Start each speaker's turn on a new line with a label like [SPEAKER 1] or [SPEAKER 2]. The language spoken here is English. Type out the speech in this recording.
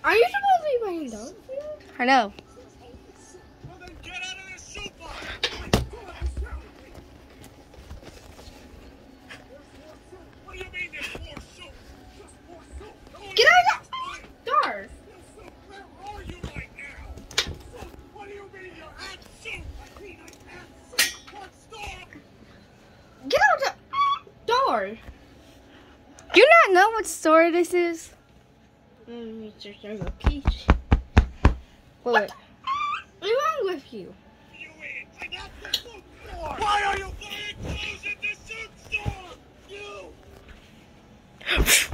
[SPEAKER 1] Are you supposed to be playing dog?
[SPEAKER 2] I know.
[SPEAKER 3] Well, then get out of this soapbox. What do you mean there's more soup? Just more soup.
[SPEAKER 1] Get out of the door.
[SPEAKER 3] Where are you right now? What do you mean you're at soup? I mean I at soup. What store?
[SPEAKER 1] Get out the door.
[SPEAKER 2] Do you not know what store this is?
[SPEAKER 1] There's a peach.
[SPEAKER 2] Wait.
[SPEAKER 1] What's wrong with you?
[SPEAKER 3] You in? I'm at the soup store. Why are you buying clothes at the soup store? You.